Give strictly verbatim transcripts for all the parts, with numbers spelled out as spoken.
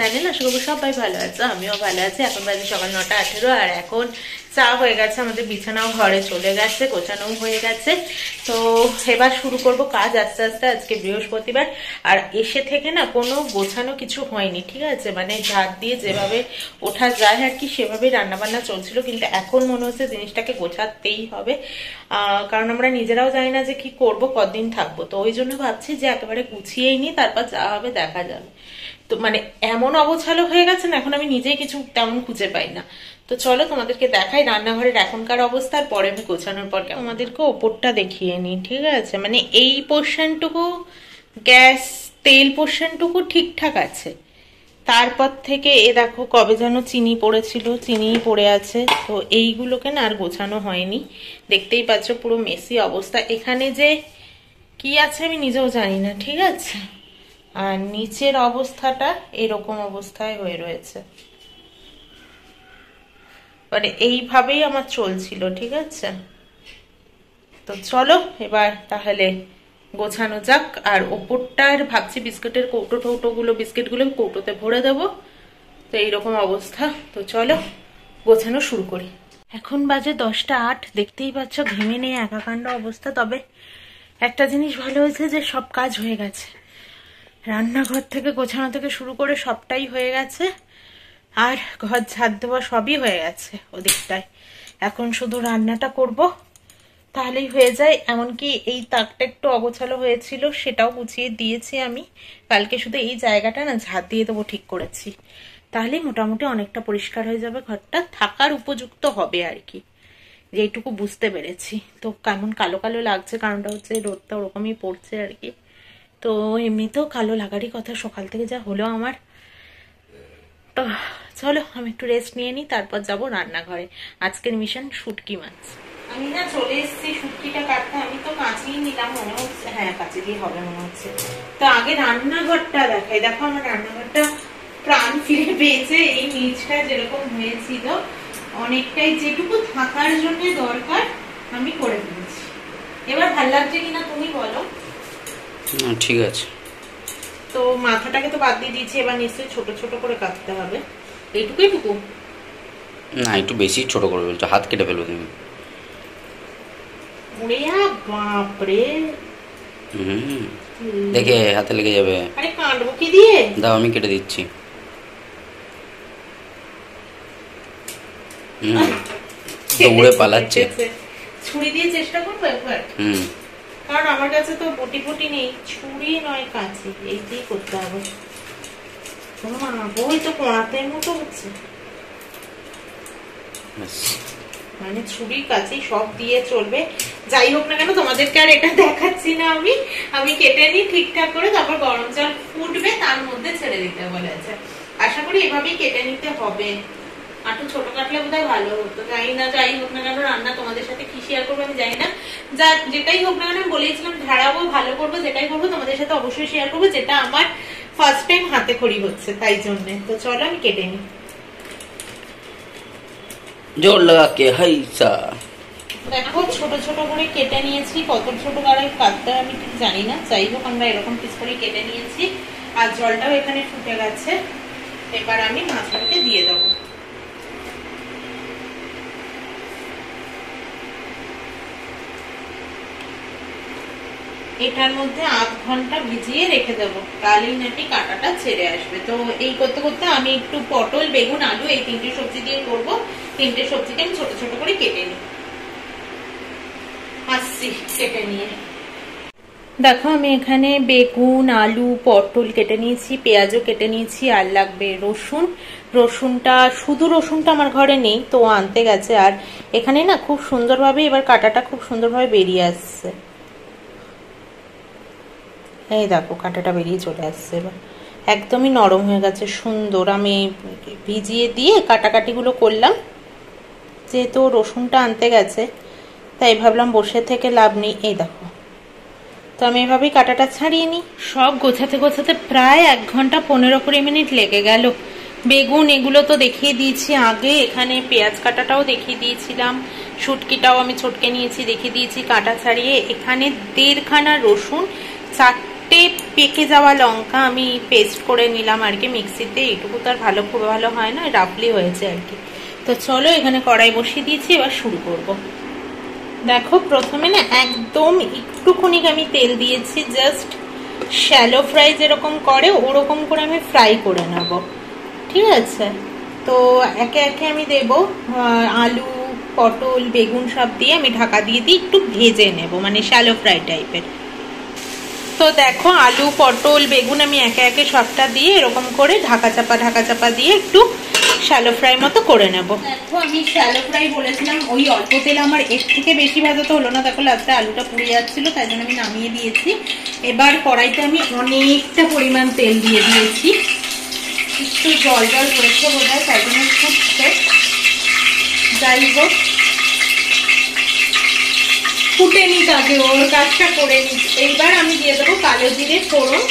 Channel. আশা করবো সবাই ভালো আছে, আমিও ভালো আছি। এখন বাজে সকাল নটা আঠেরো আর এখন চা হয়ে গেছে, আমাদের বিছানাও ঘরে চলে গেছে, গোছানোও হয়ে গেছে। তো এবার শুরু করব কাজ আস্তে আস্তে। আজকে বৃহস্পতিবার আর এসে থেকে না কোনো গোছানো কিছু হয়নি, ঠিক আছে, মানে ঝাড় দিয়ে যেভাবে ওঠা যায় আর কি সেভাবে রান্নাবান্না চলছিল, কিন্তু এখন মনে হচ্ছে জিনিসটাকে গোছাতেই হবে, কারণ আমরা নিজেরাও জানি না যে কি করব, কতদিন থাকবো। তো ওই জন্য ভাবছি যে একেবারে গুছিয়েই নি, তারপর যা হবে দেখা যাবে। তো মানে এমন অবছালো হয়ে গেছে না, এখন আমি নিজেই কিছু তেমন খুঁজে পাই না। তো চলো তোমাদেরকে দেখাই রান্নাঘরের এখনকার অবস্থার, পরে আমি গোছানোর পর আমাদেরকে ওপরটা দেখিয়ে নিই, ঠিক আছে। মানে এই পোর্শনটুকু গ্যাস তেল পোর্শনটুকু ঠিকঠাক আছে, তারপর থেকে এ দেখো কবে যেন চিনি পড়েছিল, চিনি পড়ে আছে। তো এইগুলোকে না আর গোছানো হয়নি, দেখতেই পাচ্ছ পুরো মেসি অবস্থা। এখানে যে কি আছে আমি নিজেও জানি না, ঠিক আছে। আর নিচের অবস্থাটা এরকম অবস্থায় হয়ে রয়েছে, মানে এইভাবেই আমার চলছিল, ঠিক আছে। তো চলো এবার তাহলে গোছানো যাক। আর ওপরটার ভাবছি বিস্কুটের কৌটো টৌটো গুলো, বিস্কিট গুলো কৌটোতে ভরে দেবো। তো এইরকম অবস্থা। তো চলো গোছানো শুরু করি। এখন বাজে দশটা আট, দেখতেই পাচ্ছ ঘেমে নেই একাকাণ্ড অবস্থা। তবে একটা জিনিস ভালো হয়েছে যে সব কাজ হয়ে গেছে, রান্নাঘর থেকে গোছানো থেকে শুরু করে সবটাই হয়ে গেছে, আর ঘর ঝাড় দেওয়া সবই হয়ে গেছে ওদিকটায়। এখন শুধু রান্নাটা করব, তাহলেই হয়ে যায়। এমনকি এই তাকটা একটু অগোছালো হয়েছিল, সেটাও গুছিয়ে দিয়েছি আমি। কালকে শুধু এই জায়গাটা না ঝাড় দিয়ে দেবো, ঠিক করেছি। তাহলেই মোটামুটি অনেকটা পরিষ্কার হয়ে যাবে, ঘরটা থাকার উপযুক্ত হবে আর কি, যেটুকু বুঝতে পেরেছি। তো কেমন কালো কালো লাগছে, কারণটা হচ্ছে রোদটা ওরকমই পড়ছে আর কি। তো এমনিতেও কালো লাগারই কথা, সকাল থেকে যা হলো আমার। তো চলো আমি একটু রেস্ট নিয়ে নিই, তারপর যাবো রান্নাঘরে। আজকের মিশন শুটকি মাছ। আমি না চলে এসেছি শুটকিটা কাটতে। আমি তো কাঁচিই নিলাম মনে হচ্ছে, হ্যাঁ কাঁচি দিয়ে হবে মনে হচ্ছে। তো আগে রান্নাঘরটা দেখাই। দেখো আমার রান্নাঘরটা প্রাণ ফিরে পেয়েছে। এই নিচটা যেরকম হয়েছিল অনেকটাই, যেটুকু থাকার জন্য দরকার আমি করে দিয়েছি। এবার ভাল লাগছে কিনা তুমি বলো। ঠিক আছে। তো মাথাটাকে তো বাদ দিয়ে দিয়েছি, এবার নিশ্চয়ই ছোট ছোট করে কাটতে হবে। এইটুকুই টুকু না, একটু বেশি ছোট করে বলছো, হাত কেটে ফেলবে তুমি। বাপরে, হুম দেখে হাতে লেগে যাবে। আরে কাটবো কি দিয়ে? দাও আমি কেটে দিচ্ছি। হুম দৌড়ে পালাচ্ছে। ছুরি দিয়ে চেষ্টা করবো একবার। হুম কারণ আমার কাছে তো বটি ফটি নেই, ছুরি নয় কাঁচি, এই দিয়ে করতে হবে। বই তো কোঁড়াতের মতো হচ্ছে, মানে ছুরি কাঁচি সব দিয়ে চলবে। যাই হোক না কেন তোমাদেরকে আর এটা দেখাচ্ছি না আমি। আমি কেটে নিই ঠিকঠাক করে, তারপর গরম জল ফুটবে তার মধ্যে ছেড়ে দিতে বলেছে। আশা করি এভাবেই কেটে নিতে হবে। আটু ছোট কাটলে বোধহয় ভালো হতো, জানি না। যাই হোক না কেন রান্না তোমাদের সাথে কি শেয়ার করবো আমি জানি না। যা যেটাই হোক না কেন আমি বলেছিলাম ধারাবো, ভালো করবো, যেটাই করবো তোমাদের সাথে অবশ্যই শেয়ার করবো, যেটা আমার ফার্স্ট টাইম হাতে খড়ি হচ্ছে তাই জন্য। তো চলো আমি কেটে নিই। জোর লাগা কে হাইসা। দেখো ছোট ছোট করে কেটে নিয়েছি, কত ছোট করে কাটতে আমি ঠিক জানি না। যাই হোক আমরা এরকম পিস করে কেটে নিয়েছি, আর জলটাও এখানে ফুটে গেছে। এবার আমি মাছটাকে দিয়ে দেবো। এটার মধ্যে আধ ঘন্টা ভিজিয়ে রেখে দেবো, তাহলেই নাকি কাঁটাটা ছেড়ে আসবে। তো এই করতে করতে আমি একটু পটল, বেগুন, আলু এই তিনটে সবজি দিয়ে করবো। তিনটে সবজিকে আমি ছোট ছোট করে কেটে নিই। আসছি কেটে নিয়ে। দেখো আমি এখানে বেগুন, আলু, পটল কেটে নিয়েছি, পেঁয়াজও কেটে নিয়েছি, আর লাগবে রসুন। রসুনটা শুধু রসুনটা আমার ঘরে নেই, তো আনতে গেছে। আর এখানে না খুব সুন্দরভাবে এবার কাঁটাটা খুব সুন্দরভাবে বেরিয়ে আসছে। এই দেখো কাঁটাটা বেরিয়ে চলে আসছে, এবার একদমই নরম হয়ে গেছে, সুন্দর। আমি ভিজিয়ে দিয়ে কাটাকাটিগুলো করলাম, যেহেতু রসুনটা আনতে গেছে তাই ভাবলাম বসে থেকে লাভ নেই। এই দেখো, তো আমি এভাবেই কাঁটাটা ছাড়িয়ে নিই। সব গোছাতে গোছাতে প্রায় এক ঘন্টা পনেরো কুড়ি মিনিট লেগে গেল। বেগুন এগুলো তো দেখিয়ে দিয়েছি আগে, এখানে পেঁয়াজ কাটাটাও দেখিয়ে দিয়েছিলাম, শুটকিটাও আমি ছটকে নিয়েছি দেখিয়ে দিয়েছি কাঁটা ছাড়িয়ে। এখানে দেড়খানা রসুন, চার চারটে পেকে যাওয়া লঙ্কা আমি পেস্ট করে নিলাম আর কি মিক্সিতে। এইটুকু তো আর ভালো খুব ভালো হয় না, রাফলি হয়েছে আর কি। তো চলো এখানে কড়াই বসিয়ে দিয়েছি, এবার শুরু করব। দেখো প্রথমে না একদম একটুখানি আমি তেল দিয়েছি, জাস্ট শ্যালো ফ্রাই যেরকম করে ওরকম করে আমি ফ্রাই করে নেব, ঠিক আছে। তো একে একে আমি দেব আলু, পটল, বেগুন সব দিয়ে আমি ঢাকা দিয়ে দিই, একটু ভেজে নেব, মানে শ্যালো ফ্রাই টাইপের। তো দেখো আলু, পটল, বেগুন আমি একে একে সবটা দিয়ে এরকম করে ঢাকা চাপা ঢাকা চাপা দিয়ে একটু শ্যালো ফ্রাই মতো করে নেব। দেখো আমি শ্যালো ফ্রাই বলেছিলাম, ওই অল্প তেল আমার এর থেকে বেশি ভাজা তো হলো না। দেখো লাস্টে আলুটা পুড়ে যাচ্ছিল, তাই জন্য আমি নামিয়ে দিয়েছি। এবার কড়াইতে আমি অনেকটা পরিমাণ তেল দিয়ে দিয়েছি, একটু জল জল হয়েছে বোধ হয়, তাই জন্য ফুটছে। যাই হোক ফুটে নিক আগে, ওর কাজটা করে নিক। এইবার আমি দিয়ে দেবো কালো জিরে ফোড়ন,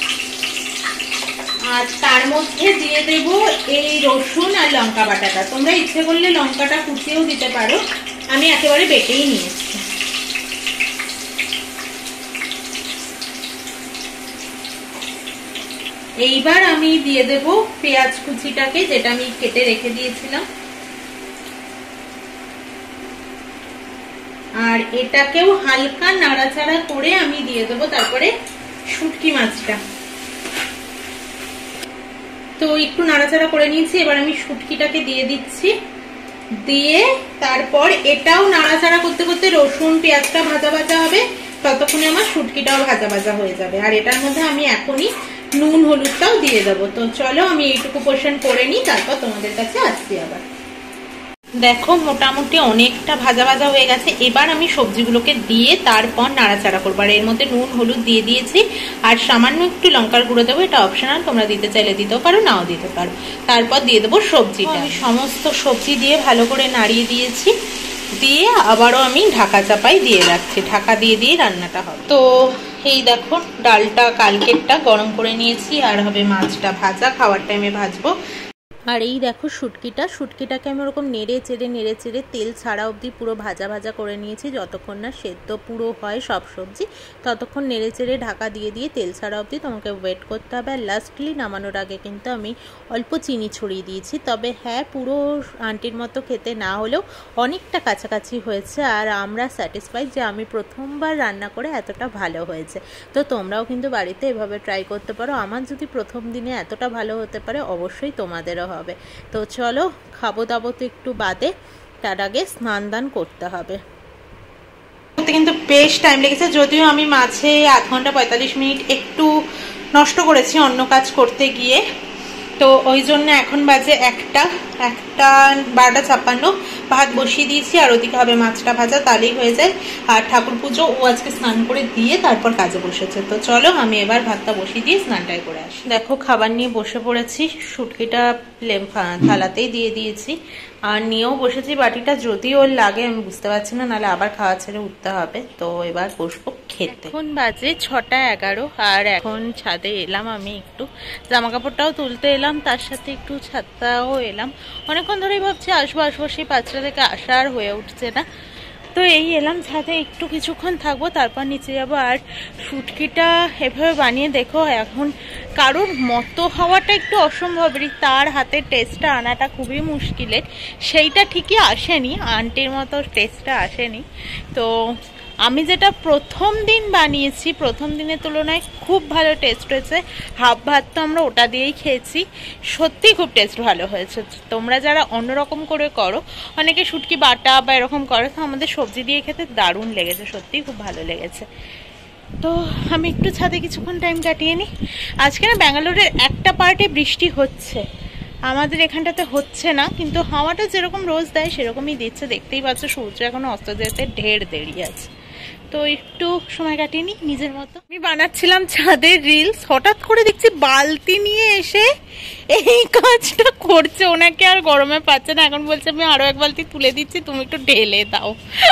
আর তার মধ্যে দিয়ে দেব এই রসুন আর লঙ্কা বাটাটা। তোমরা ইচ্ছে করলে লঙ্কাটা কুচিয়েও দিতে পারো, আমি একেবারে বেটেই নিয়েছি। এইবার আমি দিয়ে দেব পেঁয়াজ কুচিটাকে, যেটা আমি কেটে রেখে দিয়েছিলাম, আর এটাকেও হালকা নাড়াচাড়া করে আমি দিয়ে দেবো তারপরে শুটকি মাছটা। তো একটু নাড়াচাড়া করে নিয়েছি, এবার আমি শুটকিটাকে দিয়ে দিচ্ছি। দিয়ে তারপর এটাও নাড়াচাড়া করতে করতে রসুন পেঁয়াজটা ভাজা ভাজা হবে, ততক্ষণে আমার শুটকিটাও ভাজা ভাজা হয়ে যাবে। আর এটার মধ্যে আমি এখনই নুন হলুদটাও দিয়ে দেবো। তো চলো আমি এইটুকু পোর্শন করে নিই, তারপর তোমাদের কাছে আসছি আবার। দেখো মোটামুটি অনেকটা ভাজা ভাজা হয়ে গেছে। এবার আমি সবজিগুলোকে দিয়ে তারপর নাড়াচাড়া করবো। আর এর মধ্যে নুন হলুদ দিয়ে দিয়েছি, আর সামান্য একটু লঙ্কার গুঁড়ো দেবো, এটা অপশনাল, তোমরা দিতে চাইলে দিতেও পারো নাও দিতে পারো। তারপর দিয়ে দেবো সবজিটা। আমি সমস্ত সবজি দিয়ে ভালো করে নাড়িয়ে দিয়েছি, দিয়ে আবারও আমি ঢাকা চাপাই দিয়ে রাখছি, ঢাকা দিয়ে দিয়ে রান্নাটা হবে। তো এই দেখো ডালটা কালকেরটা গরম করে নিয়েছি, আর হবে মাছটা ভাজা, খাওয়ার টাইমে ভাজবো। আর এই দেখো শুটকিটা, শুটকিটাকে আমি ওরকম নেড়ে চেড়ে নেড়ে চেড়ে তেল ছাড়া অবধি পুরো ভাজা ভাজা করে নিয়েছি। যতক্ষণ না সেদ্ধ পুরো হয় সব সবজি, ততক্ষণ নেড়ে চেড়ে ঢাকা দিয়ে দিয়ে তেল ছাড়া অবধি তোমাকে ওয়েট করতে হবে। আর লাস্টলি নামানোর আগে কিন্তু আমি অল্প চিনি ছড়িয়ে দিয়েছি। তবে হ্যাঁ, পুরো আন্টির মতো খেতে না হলেও অনেকটা কাছাকাছি হয়েছে, আর আমরা স্যাটিসফাইড যে আমি প্রথমবার রান্না করে এতটা ভালো হয়েছে। তো তোমরাও কিন্তু বাড়িতে এভাবে ট্রাই করতে পারো। আমার যদি প্রথম দিনে এতটা ভালো হতে পারে, অবশ্যই তোমাদেরও হবে। তো চলো খাবো দাবো তো একটু বাদে, তার আগে স্নান দান করতে হবে। কিন্তু বেশ টাইম লেগেছে, যদিও আমি মাঝে আধ ঘন্টা পঁয়তাল্লিশ মিনিট একটু নষ্ট করেছি অন্য কাজ করতে গিয়ে। তো ওই জন্য এখন বাজে একটা একটা বারোটা ছাপ্পান্ন, ভাত বসিয়ে দিয়েছি, আর ওদিকে হবে মাছটা ভাজা, তাহলেই হয়ে যায়। আর ঠাকুর পুজো ও আজকে স্নান করে দিয়ে তারপর কাজে বসেছে। তো চলো আমি এবার ভাতটা বসিয়ে দিয়ে স্নানটাই করে আসি। দেখো খাবার নিয়ে বসে পড়েছি, শুটকিটা থালাতেই দিয়ে দিয়েছি, আর নিয়েও বসেছি বাটিটা। যদি ওর লাগে আমি বুঝতে পারছি না, নাহলে আবার খাওয়া ছেড়ে উঠতে হবে। তো এবার বসবো খেতে। এখন বাজে ছটা এগারো, আর এখন ছাদে এলাম আমি, একটু জামা কাপড়টাও তুলতে এলাম, তার সাথে একটু ছাদটাও এলাম। অনেকক্ষণ ধরেই ভাবছি আসবো আসবো, সেই পাঁচটা থেকে আসা আর হয়ে উঠছে না। তো এই এলাম ছাদে, একটু কিছুক্ষণ থাকবো, তারপর নিচে যাবো। আর শুটকিটা এভাবে বানিয়ে দেখো, এখন কারোর মতো হওয়াটা একটু অসম্ভবেরই, তার হাতের টেস্টটা আনাটা খুবই মুশকিলের। সেইটা ঠিকই আসেনি, আন্টির মতো টেস্টটা আসেনি। তো আমি যেটা প্রথম দিন বানিয়েছি, প্রথম দিনের তুলনায় খুব ভালো টেস্ট হয়েছে। হাফ ভাত তো আমরা ওটা দিয়েই খেয়েছি, সত্যি খুব টেস্ট ভালো হয়েছে। তোমরা যারা অন্যরকম করে করো, অনেকে শুটকি বাটা বা এরকম করো, তো আমাদের সবজি দিয়ে খেতে দারুণ লেগেছে, সত্যিই খুব ভালো লেগেছে। তো আমি একটু ছাদে কিছুক্ষণ টাইম কাটিয়ে নিই। আজকে না ব্যাঙ্গালোরের একটা পার্টে বৃষ্টি হচ্ছে, আমাদের এখানটাতে হচ্ছে না, কিন্তু হাওয়াটা যেরকম রোজ দেয় সেরকমই দিচ্ছে। দেখতেই পাচ্ছ সূর্য এখনো অস্ত যেতে ঢের দেরি আছে। তো একটু সময় কাটিয়ে নি নিজের মতো। আমি বানাচ্ছিলাম ছাদের রিলস, হঠাৎ করে দেখছি বালতি নিয়ে এসে এই কাজটা করছে। ওনাকে আর গরমে পাচ্ছে না, এখন বলছে আমি আরো এক বালতি তুলে দিচ্ছি, তুমি একটু ঢেলে দাও।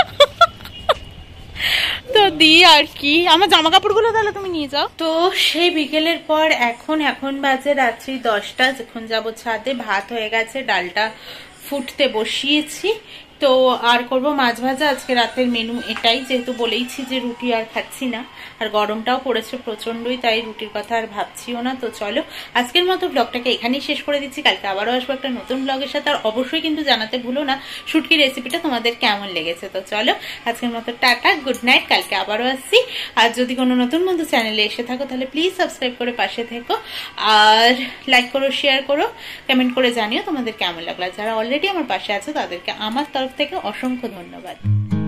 তো দি আর কি, আমার জামা কাপড়গুলো তাহলে তুমি নিয়ে যাও। তো সেই বিকেলের পর এখন এখন বাজে রাত্রি দশটা, যখন যাবো ছাদে। ভাত হয়ে গেছে, ডালটা ফুটতে বসিয়েছি, তো আর করব মাছ ভাজা। আজকে রাতের মেনু এটাই, যেহেতু বলেইছি যে রুটি আর খাচ্ছি না, আর গরমটাও পড়েছে প্রচন্ডই, তাই রুটির কথা আর ভাবছিও না। তো চলো আজকের মতো ব্লগটাকে এখানেই শেষ করে দিচ্ছি। কালকে আবারও আসবো একটা নতুন ব্লগের সাথে। আর অবশ্যই কিন্তু জানাতে ভুলো না শুটকি রেসিপিটা তোমাদের কেমন লেগেছে। তো চলো আজকের মতো টাটা, গুড নাইট, কালকে আবারও আসছি। আর যদি কোনো নতুন বন্ধু চ্যানেলে এসে থাকো তাহলে প্লিজ সাবস্ক্রাইব করে পাশে থেকো, আর লাইক করো, শেয়ার করো, কমেন্ট করে জানিও তোমাদের কেমন লাগলো। যারা অলরেডি আমার পাশে আছো তাদেরকে আমার তরফ থেকে অসংখ্য ধন্যবাদ।